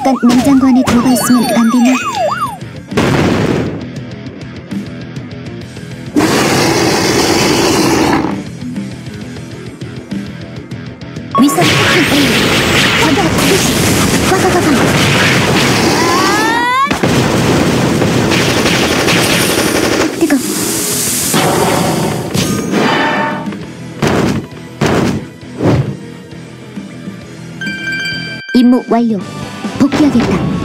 잠깐 냉장고 안에 들어가 있으면 안 되나? 위성 폭탄 A 전자가 반드시 가가가가. 뜨거. 임무 완료. 복귀하겠다.